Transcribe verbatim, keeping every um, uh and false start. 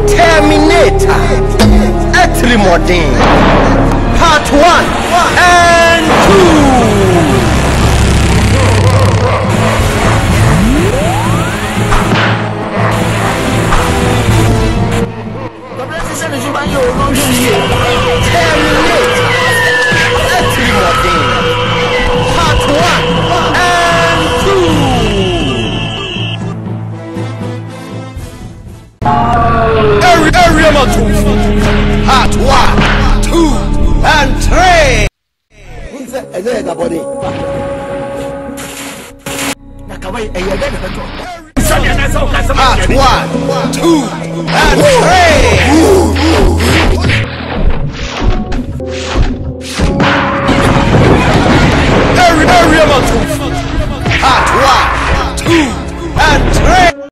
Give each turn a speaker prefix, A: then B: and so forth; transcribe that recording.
A: Terminator, Etrimodin, Part one and two. Terminator, Etrimodin, Part one and two. Area two, part one, two, and three. Who's that? Is that body? Part one, two, and three.